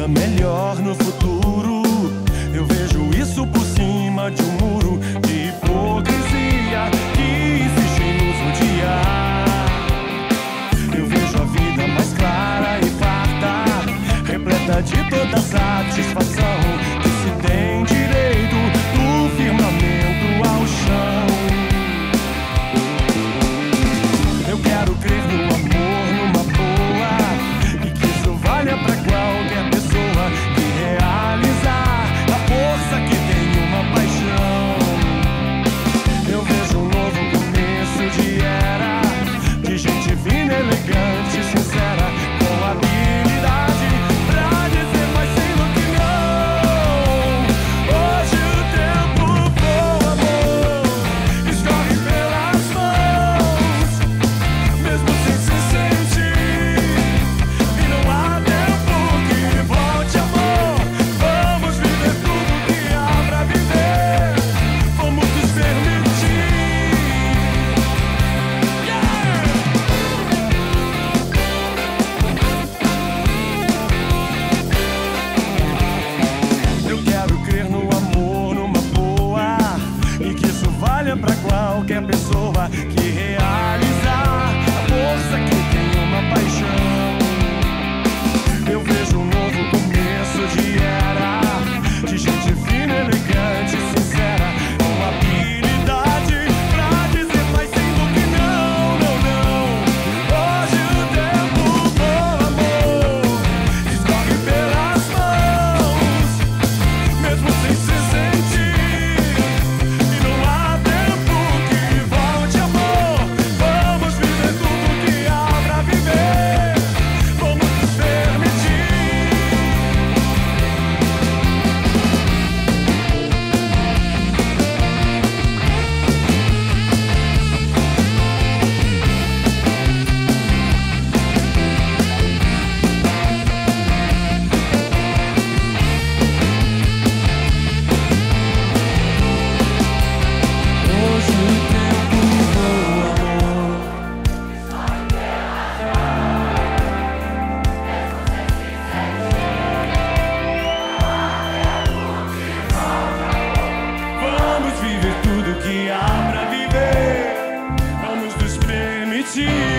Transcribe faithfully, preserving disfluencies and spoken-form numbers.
vida melhor no futuro. Eu vejo isso por cima de um muro de hipocrisia que insiste em nos odiar. Eu vejo a vida mais clara e farta, repleta de toda satisfação que se tem direito do firmamento ao chão. Eu quero crer no amor, numa boa, e que isso valha pra qualquer pessoa que realizar a força que tem uma paixão. Eu vejo um novo começo de era, de gente fina, elegante, sincera, com habilidade pra dizer mais sem do que não. Hoje o tempo voa, amor, escorre pelas mãos, mesmo sem se sentir, e não há tempo que volte, amor. Vamos viver tudo que há pra viver, vamos nos permitir. Eu quero crer no amor, numa boa, e que isso valha pra qualquer pessoa que realizar a força que tem uma paixão. Eu vejo um novo começo de era, de gente fina, elegante, sincera, com habilidade pra dizer mais sem do que não, não, não. Hoje o tempo voa, amor, escorre pelas mãos, mesmo sem se sentir, e não há tempo que volte, amor. Vamos viver tudo que há pra viver, vamos nos permitir. Hoje o tempo voa, amor. Vamos viver tudo que há pra viver, vamos nos permitir.